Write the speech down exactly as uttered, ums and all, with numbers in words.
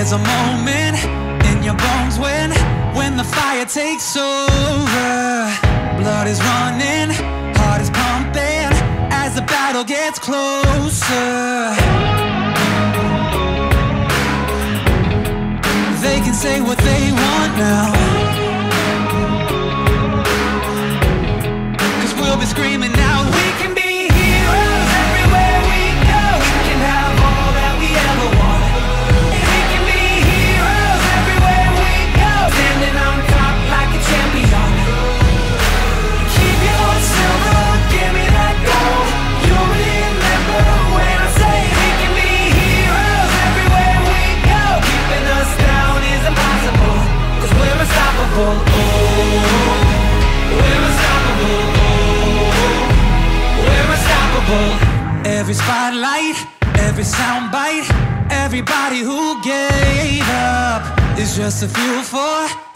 There's a moment in your bones when When the fire takes over. Blood is running, heart is pumping as the battle gets closer. They can say what they want now, 'cause we'll be screaming out, we can be heroes everywhere we go. We can have all that we ever wanted. We can be heroes everywhere we go, standing on top like a champion. Keep your silver, give me that gold. You'll remember when I say we can be heroes everywhere we go. Keeping us down is impossible, 'cause we're unstoppable. Oh, we're unstoppable. Every spotlight, every soundbite, everybody who gave up is just a fuel for